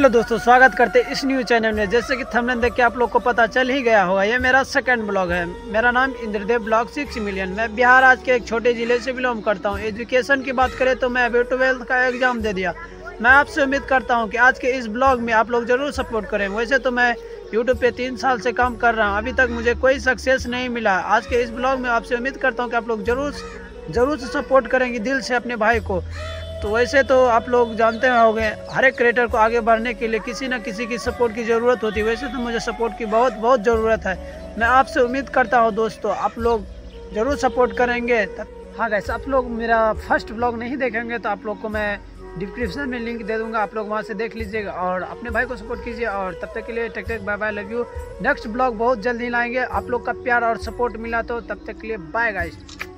Hello दोस्तों, स्वागत करते इस न्यू चैनल में। जैसे कि थंबनेल देख के आप लोग को पता चल ही गया होगा, ये मेरा सेकंड ब्लॉग है। मेरा नाम इंद्रदेव ब्लॉग 6 मिलियन। मैं बिहार आज के एक छोटे ज़िले से बिलोंग करता हूँ। एजुकेशन की बात करें तो मैं अभी 12th का एग्ज़ाम दे दिया। मैं आपसे उम्मीद करता हूँ कि आज के इस ब्लॉग में आप लोग ज़रूर सपोर्ट करें। वैसे तो मैं यूट्यूब पे 3 साल से काम कर रहा हूँ, अभी तक मुझे कोई सक्सेस नहीं मिला। आज के इस ब्लॉग में आपसे उम्मीद करता हूँ कि आप लोग ज़रूर से सपोर्ट करेंगे दिल से अपने भाई को। तो वैसे तो आप लोग जानते होंगे, हर एक क्रिएटर को आगे बढ़ने के लिए किसी न किसी की सपोर्ट की ज़रूरत होती है। वैसे तो मुझे सपोर्ट की बहुत ज़रूरत है। मैं आपसे उम्मीद करता हूँ दोस्तों, आप लोग ज़रूर सपोर्ट करेंगे। हाँ गाइस, आप लोग मेरा फर्स्ट ब्लॉग नहीं देखेंगे तो आप लोग को मैं डिस्क्रिप्शन में लिंक दे दूंगा, आप लोग वहाँ से देख लीजिएगा और अपने भाई को सपोर्ट कीजिए। और तब तक के लिए take bye bye, love you. Next blog बहुत जल्दी लाएंगे। आप लोग का प्यार और सपोर्ट मिला तो तब तक के लिए बाय गाइस।